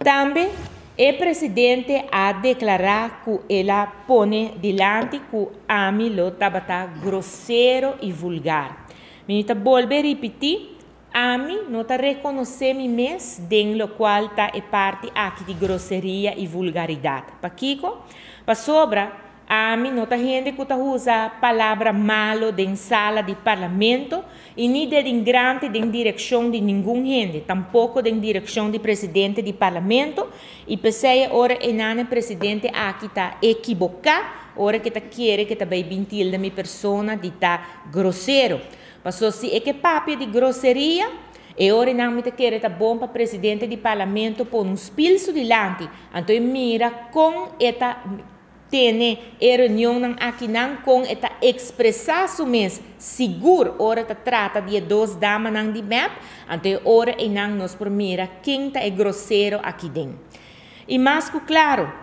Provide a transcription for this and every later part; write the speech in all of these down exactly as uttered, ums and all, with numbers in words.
Também, o presidente ha declarado que ele põe diante que a mim lo tabata grosseiro e vulgar. Minha volve repetir, a mim não está reconhecer me mesmo, dentro do qual está é parte aqui de grosseria e vulgaridade. Para Kiko, para sobra, a mim não está gente que usa palavra malo em sala de parlamento e nem de grande em direção de nenhum gente, tampouco em direção de presidente de parlamento. E pensei, ora, o presidente aqui está equivocado, ora que está querendo que também bentil da minha persona de estar grosseiro. Passou se é que papo de grosseria, e ora não me quer tá bom para presidente de parlamento por um spilso dilante, então mira com esta tem a reunião aqui não com esta expressar su mês seguro ora ta trata de duas damas não de map, então ora e não nos mira quem tá é grosseiro aqui dentro. E mais que claro,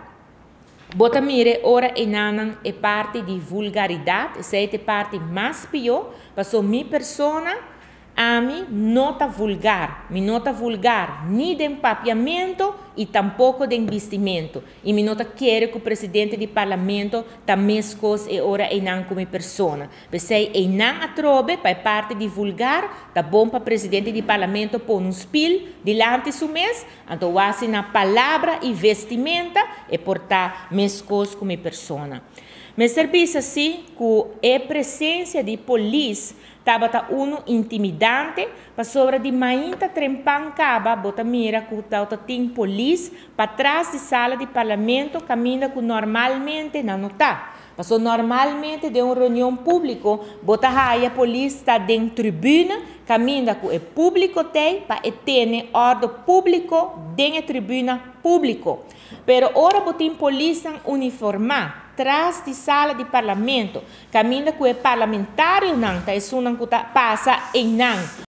bota mire ora e não é parte de vulgaridade, essa é a parte mais pior, passou minha persona a mim nota vulgar, me nota vulgar, nem de papiamento e tampouco de vestimento. E me nota quer que o presidente do parlamento também coisas e ora e não como persona. Pensei e não atrobe para parte de vulgar, tá bom para presidente do parlamento pôr um spil diante do mês, então assim na palavra e vestimenta e portar mais coisas como persona. Me serviço assim que a presença de polícia estava uno intimidante, para sobre de mainta trempan caba, bota mira que tauta tem polícia para trás de sala de parlamento, caminha que normalmente não está. Passou normalmente de uma reunião pública, bota a polícia está dentro da tribuna, caminha que o público tem para ter ordem público dentro da tribuna público. Pero ora botem polícia uniformada atrás de sala de parlamento, caminha que o parlamentário não, tá isso não passa em não.